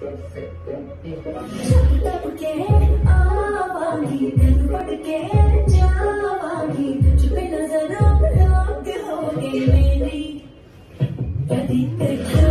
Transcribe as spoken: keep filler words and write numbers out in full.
के आवागी दिल पट के जावागी तुझ पे नजर आग हो गई मेरी कदी